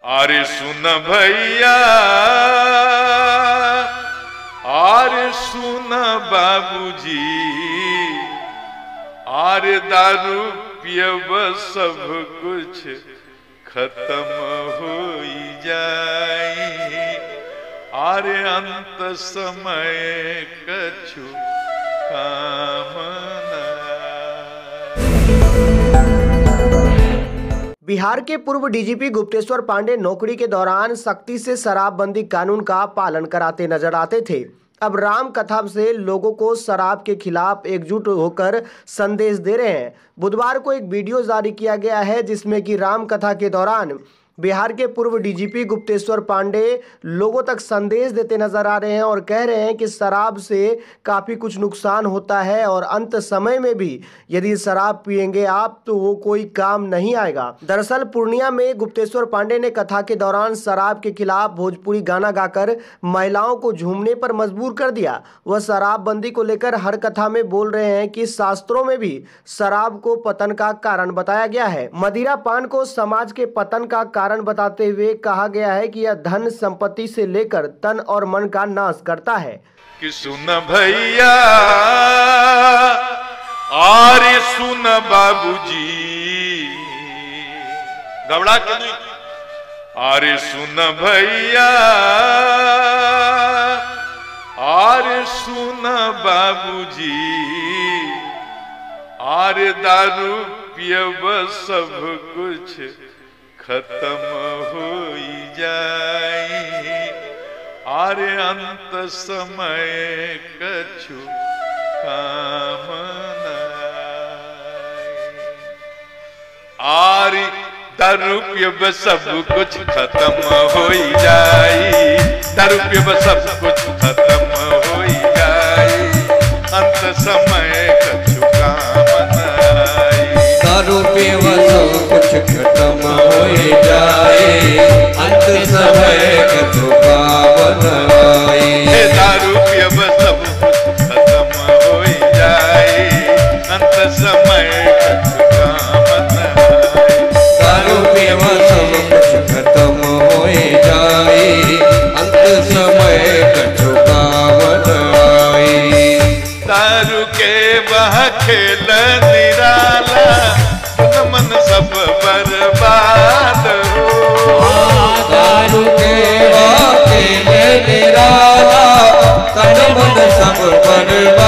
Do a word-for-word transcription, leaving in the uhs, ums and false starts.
अरे सुन भैया, अरे सुन बाबूजी, अरे दारू पियब सब कुछ खत्म हो जाए, अरे अंत समय कछु काम न। बिहार के पूर्व डीजीपी गुप्तेश्वर पांडे नौकरी के दौरान सख्ती से शराबबंदी कानून का पालन कराते नजर आते थे। अब राम कथा से लोगों को शराब के खिलाफ एकजुट होकर संदेश दे रहे हैं। बुधवार को एक वीडियो जारी किया गया है जिसमें कि राम कथा के दौरान बिहार के पूर्व डीजीपी गुप्तेश्वर पांडे लोगों तक संदेश देते नजर आ रहे हैं और कह रहे हैं कि शराब से काफ़ी कुछ नुकसान होता है और अंत समय में भी यदि शराब पिएंगे आप तो वो कोई काम नहीं आएगा। दरअसल पूर्णिया में गुप्तेश्वर पांडे ने कथा के दौरान शराब के खिलाफ भोजपुरी गाना गाकर महिलाओं को झूमने पर मजबूर कर दिया। वह शराबबंदी को लेकर हर कथा में बोल रहे हैं कि शास्त्रों में भी शराब को पतन का कारण बताया गया है। मदिरा पान को समाज के पतन का कारण बताते हुए कहा गया है कि यह धन संपत्ति से लेकर तन और मन का नाश करता है। कि सुन भैया, अरे सुन बाबूजी, घबरा के नहीं, अरे सुन भैया, अरे सुन बाबूजी, अरे दारू पियब सब कुछ खत्म हो जाए, अरे अंत समय कछु काम न। आरे दारू पियब सब कुछ खत्म हो जाए, दारू पियब सब कुछ खत्म हो जाए, अंत समय कछु काम न। दारू पियब सब कुछ खत्म हो जाए, अंत समय कछु काम न आए। दारू पियब सब कुछ खत्म हो जाए, अंत समय कछु काम न आए। दारू पियब सब कुछ खत्म हो जाए, अंत समय कछु काम न आए। दारू के बह खेल निराला, मन सब बर्बाद हो। दारू के वाके में निराला, तन मन सब बर्बाद